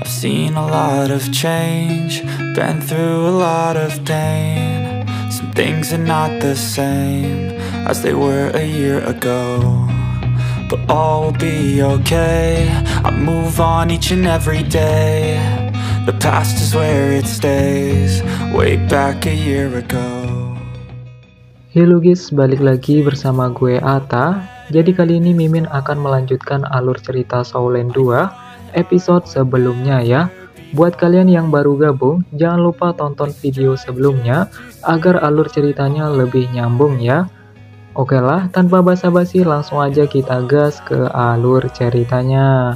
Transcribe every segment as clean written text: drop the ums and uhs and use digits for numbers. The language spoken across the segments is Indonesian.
I've seen a lot of change, been through a lot of pain. Some things are not the same as they were a year ago, but all will be okay. I move on each and every day. The past is where it stays, way back a year ago. Halo guys, balik lagi bersama gue Ata. Jadi kali ini Mimin akan melanjutkan alur cerita Showland 2 episode sebelumnya ya. Buat kalian yang baru gabung, jangan lupa tonton video sebelumnya agar alur ceritanya lebih nyambung ya. Oke lah, tanpa basa-basi langsung aja kita gas ke alur ceritanya.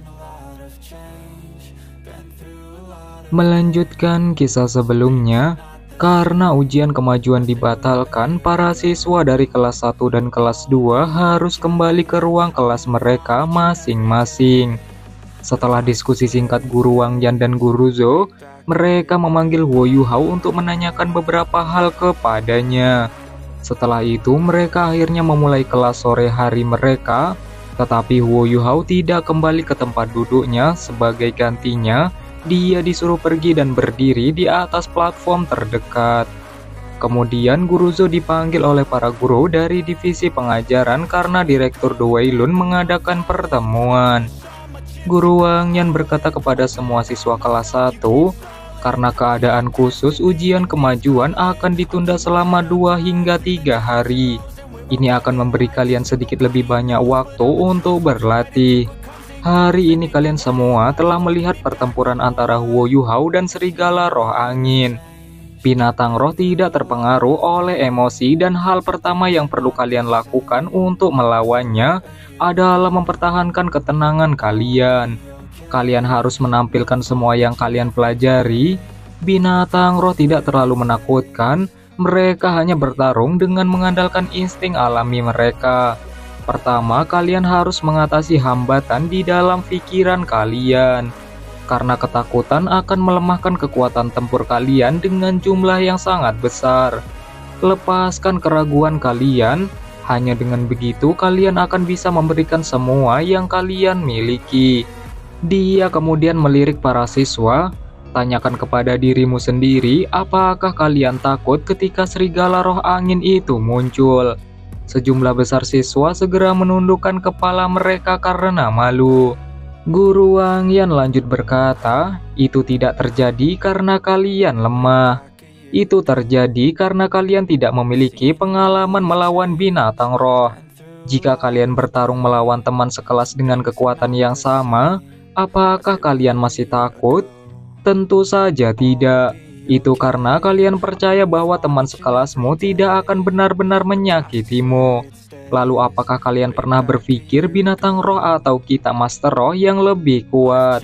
Melanjutkan kisah sebelumnya, karena ujian kemajuan dibatalkan, para siswa dari kelas 1 dan kelas 2 harus kembali ke ruang kelas mereka masing-masing. Setelah diskusi singkat Guru Wang Yan dan Guru Zhou, mereka memanggil Huo Yuhao untuk menanyakan beberapa hal kepadanya. Setelah itu, mereka akhirnya memulai kelas sore hari mereka, tetapi Huo Yuhao tidak kembali ke tempat duduknya. Sebagai gantinya, dia disuruh pergi dan berdiri di atas platform terdekat. Kemudian Guru Zhou dipanggil oleh para guru dari divisi pengajaran karena Direktur Duweilun mengadakan pertemuan. Guru Wang Yan berkata kepada semua siswa kelas 1, karena keadaan khusus ujian kemajuan akan ditunda selama 2 hingga 3 hari. Ini akan memberi kalian sedikit lebih banyak waktu untuk berlatih. Hari ini kalian semua telah melihat pertempuran antara Huo Yuhao dan Serigala Roh Angin. Binatang roh tidak terpengaruh oleh emosi dan hal pertama yang perlu kalian lakukan untuk melawannya adalah mempertahankan ketenangan kalian. Kalian harus menampilkan semua yang kalian pelajari. Binatang roh tidak terlalu menakutkan, mereka hanya bertarung dengan mengandalkan insting alami mereka. Pertama, kalian harus mengatasi hambatan di dalam pikiran kalian. Karena ketakutan akan melemahkan kekuatan tempur kalian dengan jumlah yang sangat besar. Lepaskan keraguan kalian, hanya dengan begitu kalian akan bisa memberikan semua yang kalian miliki. Dia kemudian melirik para siswa, tanyakan kepada dirimu sendiri, apakah kalian takut ketika Serigala Roh Angin itu muncul? Sejumlah besar siswa segera menundukkan kepala mereka karena malu. Guru Wang Yan lanjut berkata, itu tidak terjadi karena kalian lemah. Itu terjadi karena kalian tidak memiliki pengalaman melawan binatang roh. Jika kalian bertarung melawan teman sekelas dengan kekuatan yang sama, apakah kalian masih takut? Tentu saja tidak. Itu karena kalian percaya bahwa teman sekelasmu tidak akan benar-benar menyakitimu. Lalu apakah kalian pernah berpikir binatang roh atau kita master roh yang lebih kuat?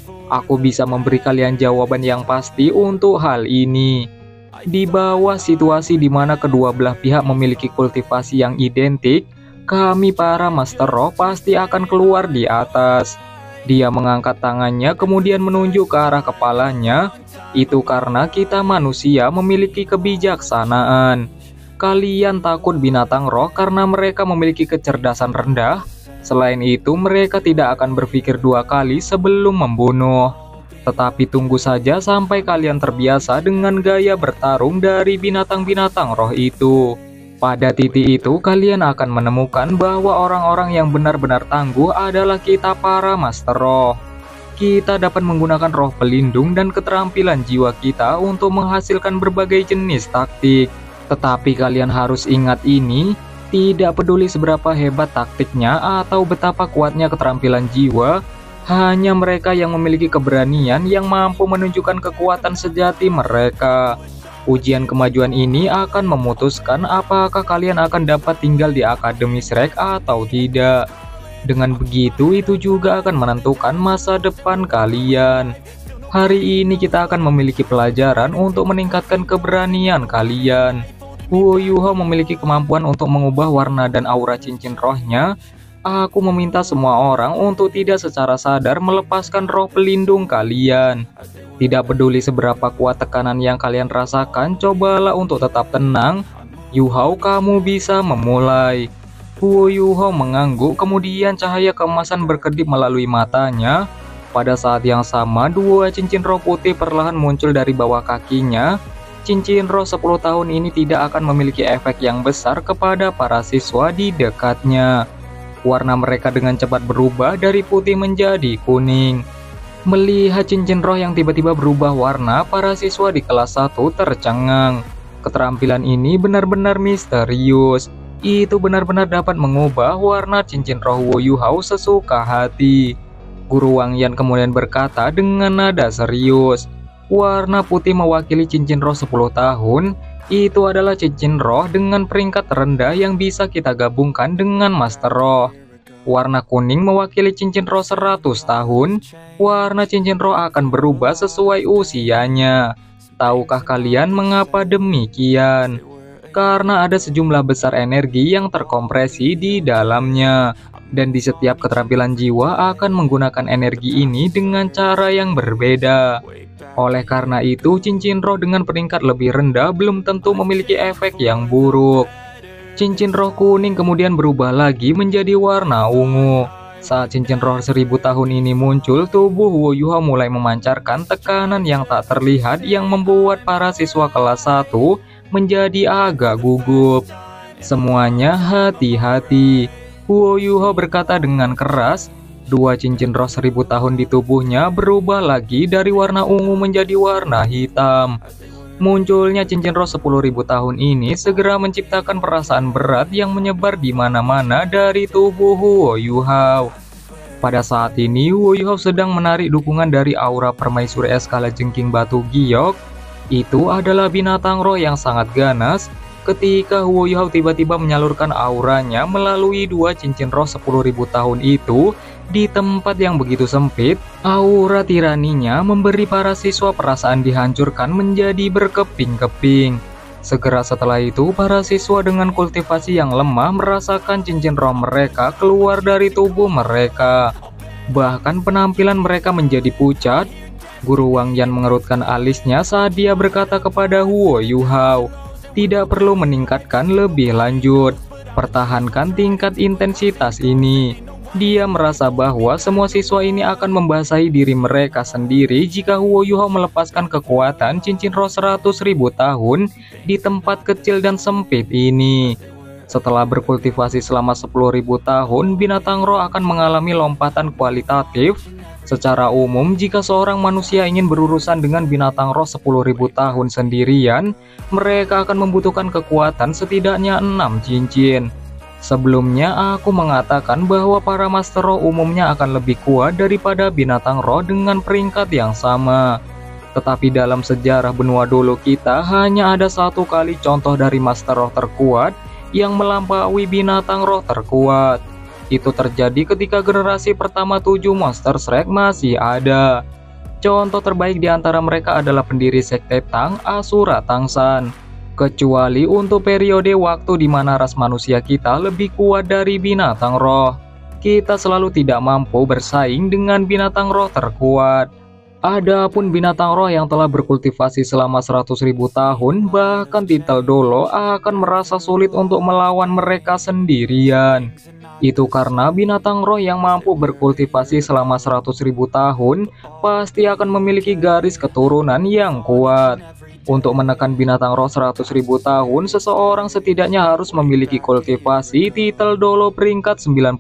Aku bisa memberi kalian jawaban yang pasti untuk hal ini. Di bawah situasi di mana kedua belah pihak memiliki kultivasi yang identik, kami para master roh pasti akan keluar di atas. Dia mengangkat tangannya kemudian menunjuk ke arah kepalanya. Itu karena kita manusia memiliki kebijaksanaan. Kalian takut binatang roh karena mereka memiliki kecerdasan rendah. Selain itu, mereka tidak akan berpikir 2 kali sebelum membunuh. Tetapi tunggu saja sampai kalian terbiasa dengan gaya bertarung dari binatang-binatang roh itu. Pada titik itu, kalian akan menemukan bahwa orang-orang yang benar-benar tangguh adalah kita para master roh. Kita dapat menggunakan roh pelindung dan keterampilan jiwa kita untuk menghasilkan berbagai jenis taktik. Tetapi kalian harus ingat ini, tidak peduli seberapa hebat taktiknya atau betapa kuatnya keterampilan jiwa, hanya mereka yang memiliki keberanian yang mampu menunjukkan kekuatan sejati mereka. Ujian kemajuan ini akan memutuskan apakah kalian akan dapat tinggal di Akademi Shrek atau tidak. Dengan begitu, itu juga akan menentukan masa depan kalian. Hari ini kita akan memiliki pelajaran untuk meningkatkan keberanian kalian. Huo Yuhao memiliki kemampuan untuk mengubah warna dan aura cincin rohnya. Aku meminta semua orang untuk tidak secara sadar melepaskan roh pelindung kalian. Tidak peduli seberapa kuat tekanan yang kalian rasakan, cobalah untuk tetap tenang. Yuhao, kamu bisa memulai. Huo Yuhao mengangguk, kemudian cahaya keemasan berkedip melalui matanya. Pada saat yang sama, dua cincin roh putih perlahan muncul dari bawah kakinya. Cincin roh 10 tahun ini tidak akan memiliki efek yang besar kepada para siswa di dekatnya. Warna mereka dengan cepat berubah dari putih menjadi kuning. Melihat cincin roh yang tiba-tiba berubah warna, para siswa di kelas 1 tercengang. Keterampilan ini benar-benar misterius. Itu benar-benar dapat mengubah warna cincin roh Wu Yuhao sesuka hati. Guru Wang Yan kemudian berkata dengan nada serius, warna putih mewakili cincin roh 10 tahun. Itu adalah cincin roh dengan peringkat terendah yang bisa kita gabungkan dengan Master Roh. Warna kuning mewakili cincin roh 100 tahun. Warna cincin roh akan berubah sesuai usianya. Tahukah kalian mengapa demikian? Karena ada sejumlah besar energi yang terkompresi di dalamnya. Dan di setiap keterampilan jiwa akan menggunakan energi ini dengan cara yang berbeda. Oleh karena itu, cincin roh dengan peringkat lebih rendah belum tentu memiliki efek yang buruk. Cincin roh kuning kemudian berubah lagi menjadi warna ungu. Saat cincin roh 1000 tahun ini muncul, tubuh Wu Yuhao mulai memancarkan tekanan yang tak terlihat yang membuat para siswa kelas 1 menjadi agak gugup. Semuanya hati-hati. Wu Yuhao berkata dengan keras. Dua cincin roh 1000 tahun di tubuhnya berubah lagi dari warna ungu menjadi warna hitam. Munculnya cincin roh 10.000 tahun ini segera menciptakan perasaan berat yang menyebar di mana-mana dari tubuh Wu Yuhao. Pada saat ini, Wu Yuhao sedang menarik dukungan dari aura permaisuri skala jengking batu giok. Itu adalah binatang roh yang sangat ganas. Ketika Wu Yuhao tiba-tiba menyalurkan auranya melalui dua cincin roh 10.000 tahun itu, di tempat yang begitu sempit, aura tiraninya memberi para siswa perasaan dihancurkan menjadi berkeping-keping. Segera setelah itu, para siswa dengan kultivasi yang lemah merasakan cincin roh mereka keluar dari tubuh mereka. Bahkan penampilan mereka menjadi pucat. Guru Wang Yan mengerutkan alisnya saat dia berkata kepada Wu Yuhao, tidak perlu meningkatkan lebih lanjut. Pertahankan tingkat intensitas ini. Dia merasa bahwa semua siswa ini akan membasahi diri mereka sendiri jika Wu Yuhao melepaskan kekuatan cincin roh 100.000 tahun di tempat kecil dan sempit ini. Setelah berkultivasi selama 10.000 tahun, binatang roh akan mengalami lompatan kualitatif. Secara umum, jika seorang manusia ingin berurusan dengan binatang roh 10.000 tahun sendirian, mereka akan membutuhkan kekuatan setidaknya 6 cincin. Sebelumnya aku mengatakan bahwa para master roh umumnya akan lebih kuat daripada binatang roh dengan peringkat yang sama. Tetapi dalam sejarah benua dulu kita hanya ada satu kali contoh dari master roh terkuat yang melampaui binatang roh terkuat. Itu terjadi ketika generasi pertama 7 Monster Shrek masih ada. Contoh terbaik di antara mereka adalah pendiri sekte Tang, Asura Tangsan. Kecuali untuk periode waktu di mana ras manusia kita lebih kuat dari binatang roh. Kita selalu tidak mampu bersaing dengan binatang roh terkuat. Adapun binatang roh yang telah berkultivasi selama 100.000 tahun, bahkan Titel Dolo akan merasa sulit untuk melawan mereka sendirian. Itu karena binatang roh yang mampu berkultivasi selama 100.000 tahun pasti akan memiliki garis keturunan yang kuat. Untuk menekan binatang roh 100.000 tahun, seseorang setidaknya harus memiliki kultivasi Titel Dolo peringkat 95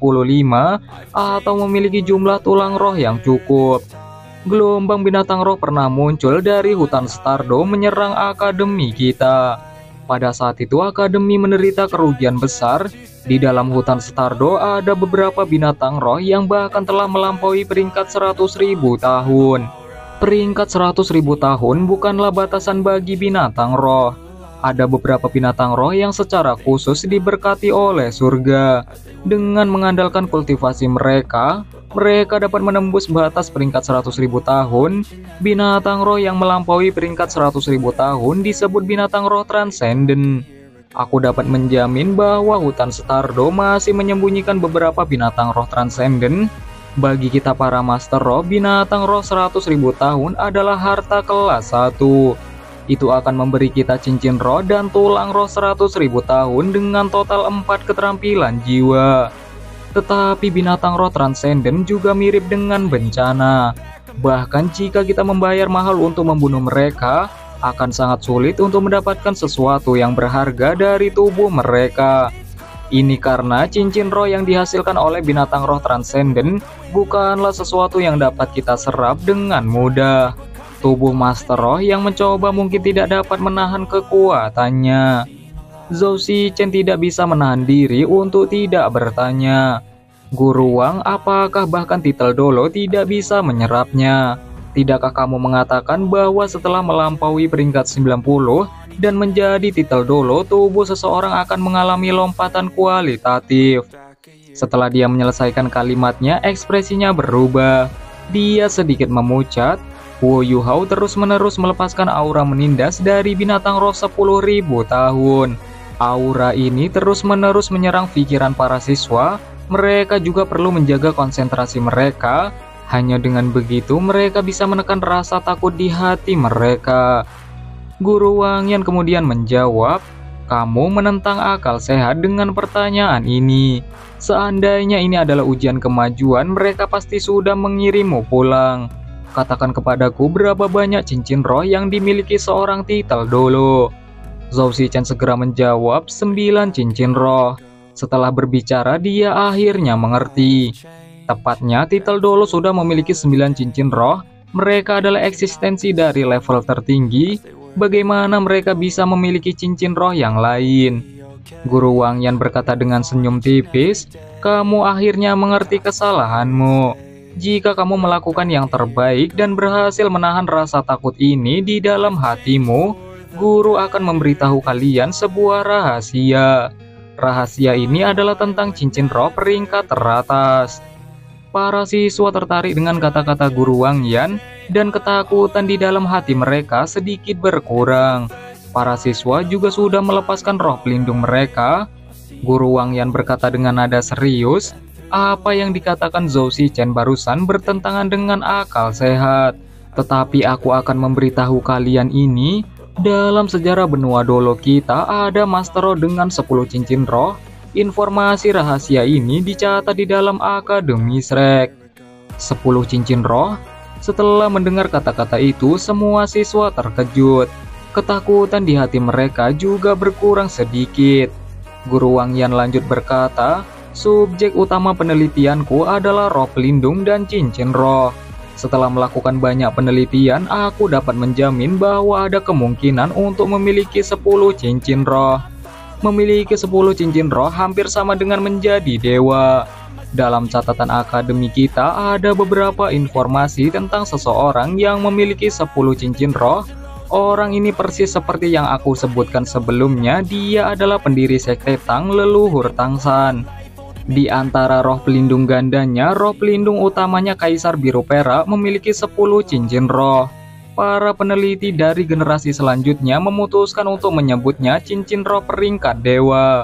atau memiliki jumlah tulang roh yang cukup. Gelombang binatang roh pernah muncul dari hutan Stardo menyerang akademi kita. Pada saat itu akademi menderita kerugian besar. Di dalam hutan Stardo ada beberapa binatang roh yang bahkan telah melampaui peringkat 100.000 tahun. Peringkat 100.000 tahun bukanlah batasan bagi binatang roh. Ada beberapa binatang roh yang secara khusus diberkati oleh surga. Dengan mengandalkan kultivasi mereka, mereka dapat menembus batas peringkat 100.000 tahun. Binatang roh yang melampaui peringkat 100.000 tahun disebut binatang roh transenden. Aku dapat menjamin bahwa hutan Stardo masih menyembunyikan beberapa binatang roh transenden. Bagi kita para master roh, binatang roh 100.000 tahun adalah harta kelas 1. Itu akan memberi kita cincin roh dan tulang roh 100.000 tahun dengan total 4 keterampilan jiwa. Tetapi binatang roh transenden juga mirip dengan bencana. Bahkan jika kita membayar mahal untuk membunuh mereka, akan sangat sulit untuk mendapatkan sesuatu yang berharga dari tubuh mereka. Ini karena cincin roh yang dihasilkan oleh binatang roh transenden bukanlah sesuatu yang dapat kita serap dengan mudah. Tubuh Master Roh yang mencoba mungkin tidak dapat menahan kekuatannya. Zhou Zichen tidak bisa menahan diri untuk tidak bertanya. Guru Wang, apakah bahkan titel Dolo tidak bisa menyerapnya? Tidakkah kamu mengatakan bahwa setelah melampaui peringkat 90 dan menjadi titel Dolo, tubuh seseorang akan mengalami lompatan kualitatif? Setelah dia menyelesaikan kalimatnya, ekspresinya berubah. Dia sedikit memucat. Wu Yuhao terus-menerus melepaskan aura menindas dari binatang roh 10.000 tahun. Aura ini terus-menerus menyerang pikiran para siswa. Mereka juga perlu menjaga konsentrasi mereka. Hanya dengan begitu mereka bisa menekan rasa takut di hati mereka. Guru Wang Yan kemudian menjawab, "Kamu menentang akal sehat dengan pertanyaan ini. Seandainya ini adalah ujian kemajuan, mereka pasti sudah mengirimmu pulang. Katakan kepadaku berapa banyak cincin roh yang dimiliki seorang titel Dolo." Zhou Zichen segera menjawab, 9 cincin roh. Setelah berbicara, dia akhirnya mengerti. Tepatnya, titel Dolo sudah memiliki 9 cincin roh. Mereka adalah eksistensi dari level tertinggi. Bagaimana mereka bisa memiliki cincin roh yang lain? Guru Wang Yan berkata dengan senyum tipis, "Kamu akhirnya mengerti kesalahanmu. Jika kamu melakukan yang terbaik dan berhasil menahan rasa takut ini di dalam hatimu, Guru akan memberitahu kalian sebuah rahasia. Rahasia ini adalah tentang cincin roh peringkat teratas." Para siswa tertarik dengan kata-kata Guru Wang Yan dan ketakutan di dalam hati mereka sedikit berkurang. Para siswa juga sudah melepaskan roh pelindung mereka. Guru Wang Yan berkata dengan nada serius, "Apa yang dikatakan Zhou Zichen barusan bertentangan dengan akal sehat. Tetapi aku akan memberitahu kalian ini. Dalam sejarah benua Dolo kita ada Master Roh dengan 10 cincin roh. Informasi rahasia ini dicatat di dalam Akademi Shrek. 10 cincin roh?" Setelah mendengar kata-kata itu, semua siswa terkejut. Ketakutan di hati mereka juga berkurang sedikit. Guru Wang Yan lanjut berkata, "Subjek utama penelitianku adalah roh pelindung dan cincin roh. Setelah melakukan banyak penelitian, aku dapat menjamin bahwa ada kemungkinan untuk memiliki 10 cincin roh. Memiliki 10 cincin roh hampir sama dengan menjadi dewa. Dalam catatan akademi kita ada beberapa informasi tentang seseorang yang memiliki 10 cincin roh. Orang ini persis seperti yang aku sebutkan sebelumnya, dia adalah pendiri sekte Tang, leluhur Tang San. Di antara roh pelindung gandanya, roh pelindung utamanya Kaisar Biru Perak memiliki 10 cincin roh. Para peneliti dari generasi selanjutnya memutuskan untuk menyebutnya cincin roh peringkat dewa.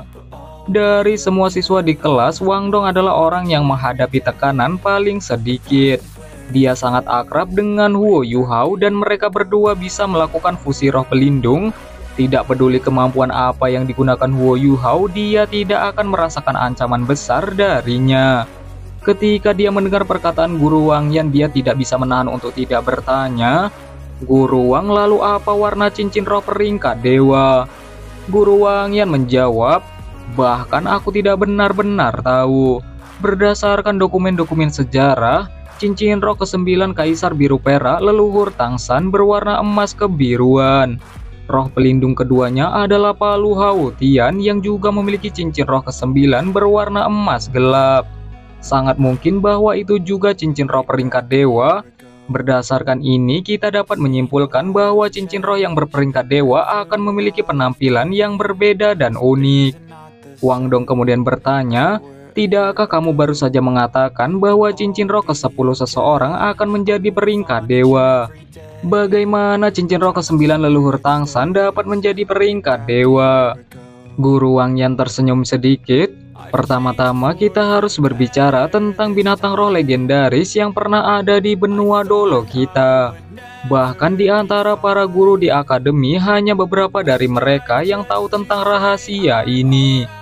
Dari semua siswa di kelas, Wang Dong adalah orang yang menghadapi tekanan paling sedikit. Dia sangat akrab dengan Wu Yuhao dan mereka berdua bisa melakukan fusi roh pelindung. Tidak peduli kemampuan apa yang digunakan Wu Yuhao, dia tidak akan merasakan ancaman besar darinya. Ketika dia mendengar perkataan Guru Wang Yan, dia tidak bisa menahan untuk tidak bertanya, "Guru Wang, lalu apa warna cincin roh peringkat dewa?" Guru Wang Yan menjawab, "Bahkan aku tidak benar-benar tahu. Berdasarkan dokumen-dokumen sejarah, cincin roh ke-9 Kaisar Biru Perak leluhur Tang San berwarna emas kebiruan. Roh pelindung keduanya adalah Palu Hao Tian yang juga memiliki cincin roh ke-9 berwarna emas gelap. Sangat mungkin bahwa itu juga cincin roh peringkat dewa. Berdasarkan ini, kita dapat menyimpulkan bahwa cincin roh yang berperingkat dewa akan memiliki penampilan yang berbeda dan unik." Wang Dong kemudian bertanya, "Tidakkah kamu baru saja mengatakan bahwa cincin roh ke-10 seseorang akan menjadi peringkat dewa? Bagaimana cincin roh ke-9 leluhur Tang San dapat menjadi peringkat dewa?" Guru Wang Yan tersenyum sedikit. "Pertama-tama kita harus berbicara tentang binatang roh legendaris yang pernah ada di benua Dolo kita. Bahkan di antara para guru di akademi, hanya beberapa dari mereka yang tahu tentang rahasia ini.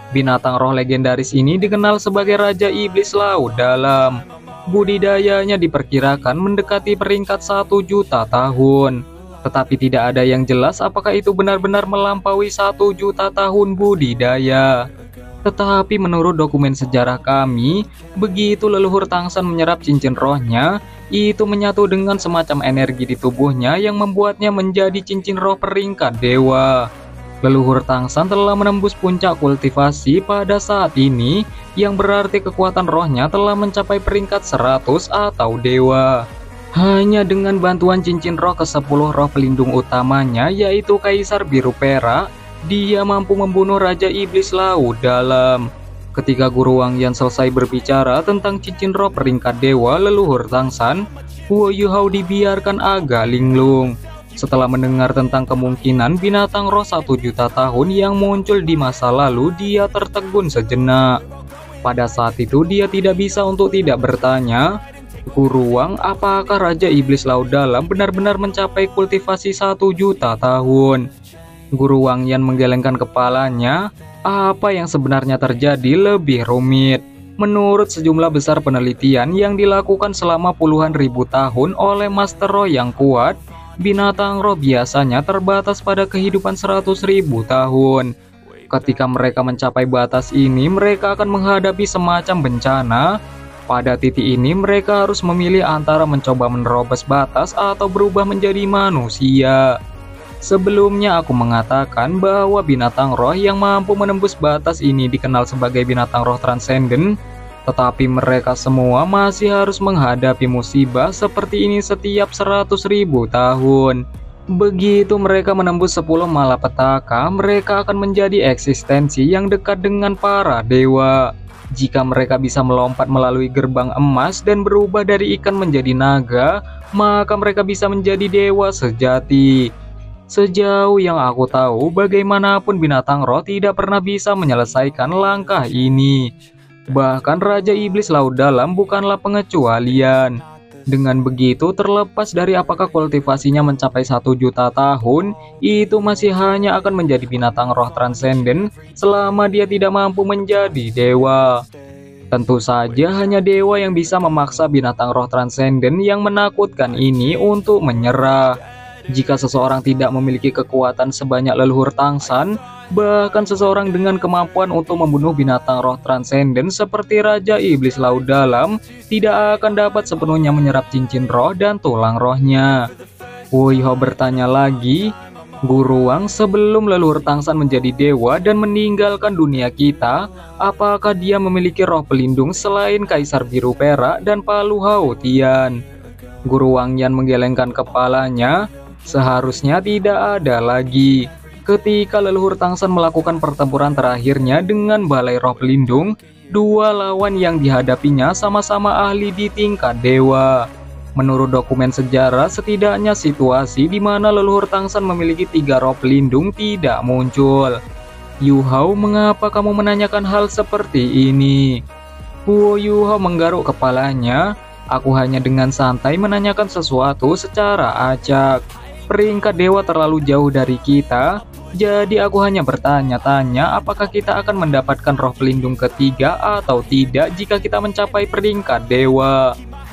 Binatang roh legendaris ini dikenal sebagai Raja Iblis Laut Dalam. Budidayanya diperkirakan mendekati peringkat 1 juta tahun. Tetapi tidak ada yang jelas apakah itu benar-benar melampaui 1 juta tahun budidaya. Tetapi menurut dokumen sejarah kami, begitu leluhur Tangsan menyerap cincin rohnya, itu menyatu dengan semacam energi di tubuhnya yang membuatnya menjadi cincin roh peringkat dewa. Leluhur Tangsan telah menembus puncak kultivasi pada saat ini, yang berarti kekuatan rohnya telah mencapai peringkat 100 atau dewa. Hanya dengan bantuan cincin roh ke-10 roh pelindung utamanya, yaitu Kaisar Biru Perak, dia mampu membunuh Raja Iblis Laut Dalam. Ketika Guru Wangyan selesai berbicara tentang cincin roh peringkat dewa leluhur Tangsan, Huo Yuhao dibiarkan agak linglung. Setelah mendengar tentang kemungkinan binatang roh 1 juta tahun yang muncul di masa lalu, dia tertegun sejenak. Pada saat itu dia tidak bisa untuk tidak bertanya, Guru Wang, apakah Raja Iblis Laut Dalam benar-benar mencapai kultivasi 1 juta tahun? Guru Wangyan menggelengkan kepalanya. Apa yang sebenarnya terjadi lebih rumit. Menurut sejumlah besar penelitian yang dilakukan selama puluhan ribu tahun oleh Master Roh yang kuat, binatang roh biasanya terbatas pada kehidupan 100.000 tahun. Ketika mereka mencapai batas ini, mereka akan menghadapi semacam bencana. Pada titik ini, mereka harus memilih antara mencoba menerobos batas atau berubah menjadi manusia. Sebelumnya aku mengatakan bahwa binatang roh yang mampu menembus batas ini dikenal sebagai binatang roh transenden. Tetapi mereka semua masih harus menghadapi musibah seperti ini setiap 100.000 tahun. Begitu mereka menembus 10 malapetaka, mereka akan menjadi eksistensi yang dekat dengan para dewa. Jika mereka bisa melompat melalui gerbang emas dan berubah dari ikan menjadi naga, maka mereka bisa menjadi dewa sejati. Sejauh yang aku tahu, bagaimanapun binatang roh tidak pernah bisa menyelesaikan langkah ini. Bahkan Raja Iblis Laut Dalam bukanlah pengecualian. Dengan begitu, terlepas dari apakah kultivasinya mencapai 1 juta tahun, itu masih hanya akan menjadi binatang roh transenden selama dia tidak mampu menjadi dewa. Tentu saja hanya dewa yang bisa memaksa binatang roh transenden yang menakutkan ini untuk menyerah. Jika seseorang tidak memiliki kekuatan sebanyak leluhur Tangsan, bahkan seseorang dengan kemampuan untuk membunuh binatang roh transenden seperti Raja Iblis Laut Dalam tidak akan dapat sepenuhnya menyerap cincin roh dan tulang rohnya. Wu Yuhao bertanya lagi, Guru Wang, sebelum leluhur Tangsan menjadi dewa dan meninggalkan dunia kita, apakah dia memiliki roh pelindung selain Kaisar Biru Perak dan Palu Hao Tian? Guru Wangyan menggelengkan kepalanya. Seharusnya tidak ada lagi. Ketika leluhur Tangsan melakukan pertempuran terakhirnya dengan balai roh pelindung, dua lawan yang dihadapinya sama-sama ahli di tingkat dewa. Menurut dokumen sejarah, setidaknya situasi di mana leluhur Tangsan memiliki 3 roh pelindung tidak muncul. Yuhao, mengapa kamu menanyakan hal seperti ini? Huo Yuhao menggaruk kepalanya. Aku hanya dengan santai menanyakan sesuatu secara acak. Peringkat dewa terlalu jauh dari kita, jadi aku hanya bertanya-tanya apakah kita akan mendapatkan roh pelindung ketiga atau tidak jika kita mencapai peringkat dewa.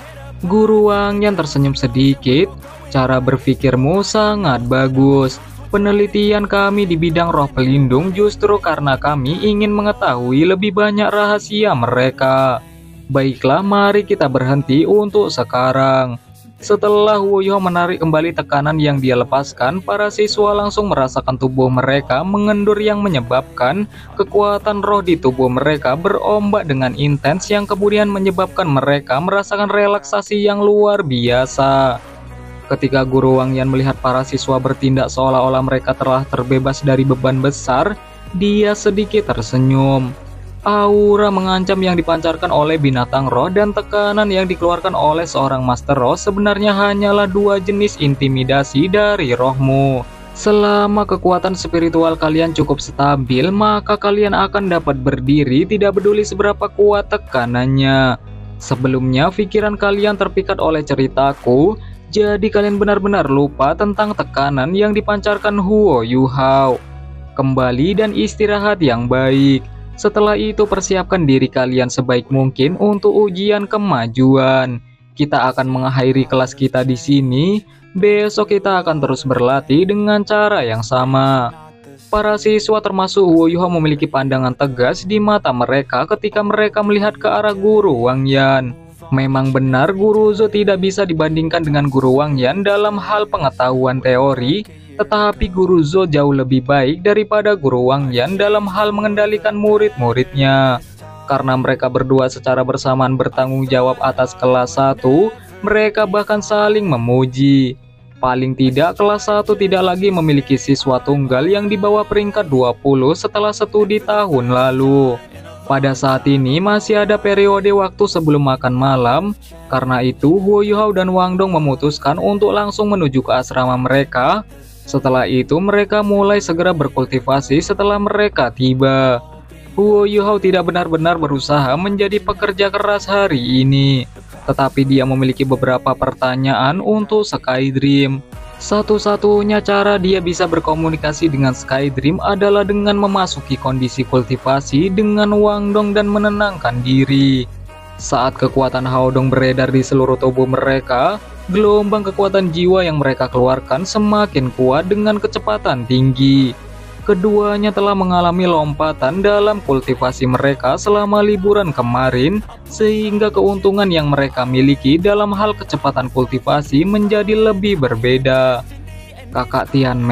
Guru Wangyan tersenyum sedikit. Cara berpikirmu sangat bagus. Penelitian kami di bidang roh pelindung justru karena kami ingin mengetahui lebih banyak rahasia mereka. Baiklah, mari kita berhenti untuk sekarang. Setelah Wu Yuhao menarik kembali tekanan yang dia lepaskan, para siswa langsung merasakan tubuh mereka mengendur yang menyebabkan kekuatan roh di tubuh mereka berombak dengan intens yang kemudian menyebabkan mereka merasakan relaksasi yang luar biasa. Ketika Guru Wangyan melihat para siswa bertindak seolah-olah mereka telah terbebas dari beban besar, dia sedikit tersenyum. Aura mengancam yang dipancarkan oleh binatang roh dan tekanan yang dikeluarkan oleh seorang master roh sebenarnya hanyalah 2 jenis intimidasi dari rohmu. Selama kekuatan spiritual kalian cukup stabil, maka kalian akan dapat berdiri tidak peduli seberapa kuat tekanannya. Sebelumnya pikiran kalian terpikat oleh ceritaku, jadi kalian benar-benar lupa tentang tekanan yang dipancarkan Huo Yuhao. Kembali dan istirahat yang baik. Setelah itu persiapkan diri kalian sebaik mungkin untuk ujian kemajuan. Kita akan mengakhiri kelas kita di sini. Besok kita akan terus berlatih dengan cara yang sama. Para siswa termasuk Huo Yuhao memiliki pandangan tegas di mata mereka ketika mereka melihat ke arah guru Wang Yan. Memang benar Guru Zhou tidak bisa dibandingkan dengan Guru Wang Yan dalam hal pengetahuan teori, tetapi Guru Zhou jauh lebih baik daripada Guru Wang Yan dalam hal mengendalikan murid-muridnya. Karena mereka berdua secara bersamaan bertanggung jawab atas kelas 1, mereka bahkan saling memuji. Paling tidak kelas 1 tidak lagi memiliki siswa tunggal yang di bawah peringkat 20 setelah studi tahun lalu. Pada saat ini masih ada periode waktu sebelum makan malam, karena itu Huo Yuhao dan Wang Dong memutuskan untuk langsung menuju ke asrama mereka. Setelah itu mereka mulai segera berkultivasi setelah mereka tiba. Huo Yuhao tidak benar-benar berusaha menjadi pekerja keras hari ini, tetapi dia memiliki beberapa pertanyaan untuk Skydream. Satu-satunya cara dia bisa berkomunikasi dengan Skydream adalah dengan memasuki kondisi kultivasi dengan Wang Dong dan menenangkan diri. Saat kekuatan Hao Dong beredar di seluruh tubuh mereka, gelombang kekuatan jiwa yang mereka keluarkan semakin kuat dengan kecepatan tinggi. Keduanya telah mengalami lompatan dalam kultivasi mereka selama liburan kemarin, sehingga keuntungan yang mereka miliki dalam hal kecepatan kultivasi menjadi lebih berbeda. Kakak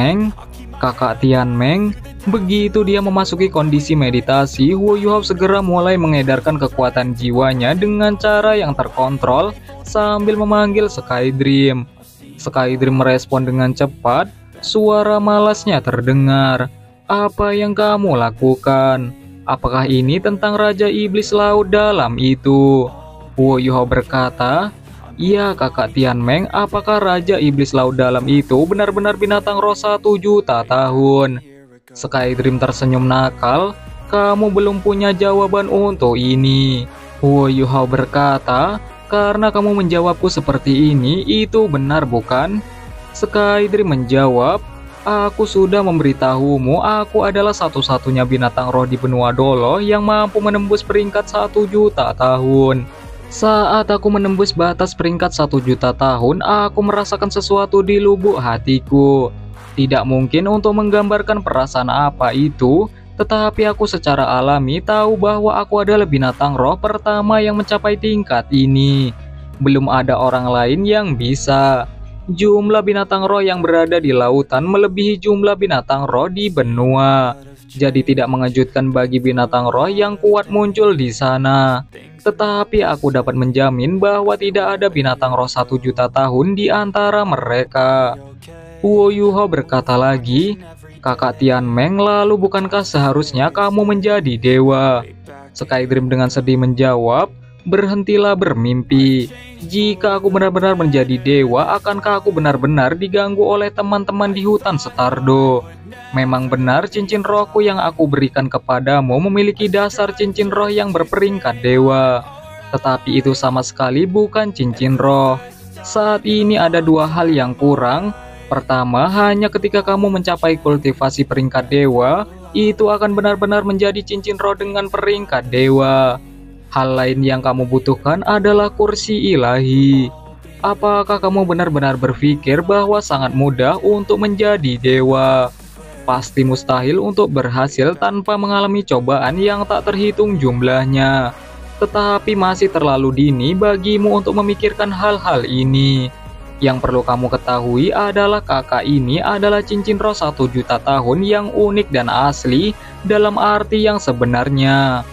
Tian Meng, begitu dia memasuki kondisi meditasi, Huo Yuhao segera mulai mengedarkan kekuatan jiwanya dengan cara yang terkontrol sambil memanggil Skydream. Skydream merespon dengan cepat, suara malasnya terdengar. Apa yang kamu lakukan? Apakah ini tentang Raja Iblis Laut Dalam itu? Huo Yuhao berkata, "Ya kakak Tian Meng, apakah Raja Iblis Laut Dalam itu benar-benar binatang roh 1 juta tahun?" Skydream tersenyum nakal, "Kamu belum punya jawaban untuk ini." Huo Yuhao berkata, "Karena kamu menjawabku seperti ini, itu benar bukan?" Skydream menjawab, "Aku sudah memberitahumu, aku adalah satu-satunya binatang roh di benua Dolo yang mampu menembus peringkat 1 juta tahun. Saat aku menembus batas peringkat 1 juta tahun, aku merasakan sesuatu di lubuk hatiku. Tidak mungkin untuk menggambarkan perasaan apa itu, tetapi aku secara alami tahu bahwa aku adalah binatang roh pertama yang mencapai tingkat ini. Belum ada orang lain yang bisa. Jumlah binatang roh yang berada di lautan melebihi jumlah binatang roh di benua. Jadi tidak mengejutkan bagi binatang roh yang kuat muncul di sana. Tetapi aku dapat menjamin bahwa tidak ada binatang roh 1 juta tahun di antara mereka." Huo Yuhao berkata lagi, "Kakak Tian Meng, lalu bukankah seharusnya kamu menjadi dewa?" Skydream dengan sedih menjawab, "Berhentilah bermimpi. Jika aku benar-benar menjadi dewa, akankah aku benar-benar diganggu oleh teman-teman di hutan Setardo? Memang benar cincin rohku yang aku berikan kepadamu memiliki dasar cincin roh yang berperingkat dewa. Tetapi itu sama sekali bukan cincin roh. Saat ini ada dua hal yang kurang. Pertama, hanya ketika kamu mencapai kultivasi peringkat dewa, itu akan benar-benar menjadi cincin roh dengan peringkat dewa. Hal lain yang kamu butuhkan adalah kursi ilahi. Apakah kamu benar-benar berpikir bahwa sangat mudah untuk menjadi dewa? Pasti mustahil untuk berhasil tanpa mengalami cobaan yang tak terhitung jumlahnya. Tetapi masih terlalu dini bagimu untuk memikirkan hal-hal ini. Yang perlu kamu ketahui adalah kakak ini adalah cincin roh 1 juta tahun yang unik dan asli dalam arti yang sebenarnya.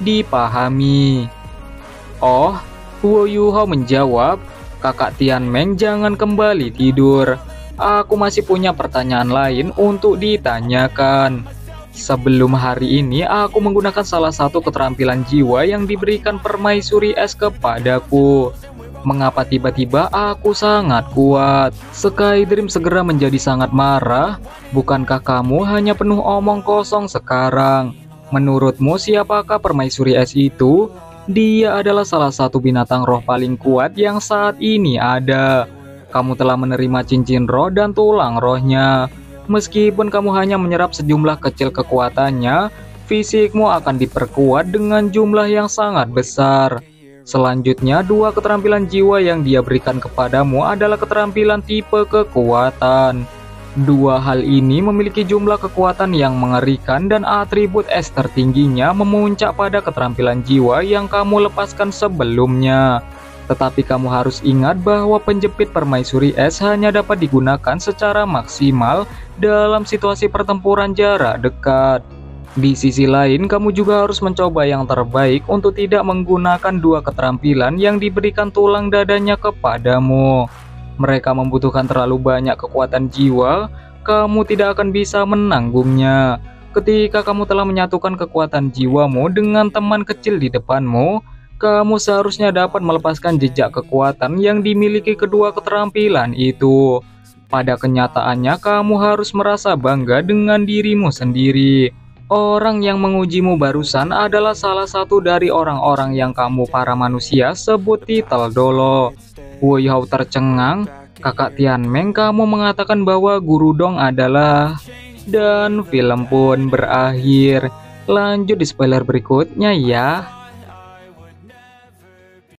Dipahami?" "Oh," Huo Yuhao menjawab, "Kakak Tian Meng, jangan kembali tidur. Aku masih punya pertanyaan lain untuk ditanyakan. Sebelum hari ini aku menggunakan salah satu keterampilan jiwa yang diberikan permaisuri es kepadaku. Mengapa tiba-tiba aku sangat kuat?" Skydream segera menjadi sangat marah. "Bukankah kamu hanya penuh omong kosong sekarang? Menurutmu siapakah permaisuri es itu? Dia adalah salah satu binatang roh paling kuat yang saat ini ada. Kamu telah menerima cincin roh dan tulang rohnya. Meskipun kamu hanya menyerap sejumlah kecil kekuatannya, fisikmu akan diperkuat dengan jumlah yang sangat besar. Selanjutnya, dua keterampilan jiwa yang dia berikan kepadamu adalah keterampilan tipe kekuatan. Dua hal ini memiliki jumlah kekuatan yang mengerikan dan atribut es tertingginya memuncak pada keterampilan jiwa yang kamu lepaskan sebelumnya. Tetapi kamu harus ingat bahwa penjepit permaisuri es hanya dapat digunakan secara maksimal dalam situasi pertempuran jarak dekat. Di sisi lain, kamu juga harus mencoba yang terbaik untuk tidak menggunakan dua keterampilan yang diberikan tulang dadanya kepadamu. Mereka membutuhkan terlalu banyak kekuatan jiwa, kamu tidak akan bisa menanggungnya. Ketika kamu telah menyatukan kekuatan jiwamu dengan teman kecil di depanmu, kamu seharusnya dapat melepaskan jejak kekuatan yang dimiliki kedua keterampilan itu. Pada kenyataannya, kamu harus merasa bangga dengan dirimu sendiri. Orang yang mengujimu barusan adalah salah satu dari orang-orang yang kamu para manusia sebut titel dolo. Wei Hao tercengang. Kakak Tianmeng, kamu mengatakan bahwa Guru Dong adalah... Dan film pun berakhir. Lanjut di spoiler berikutnya ya.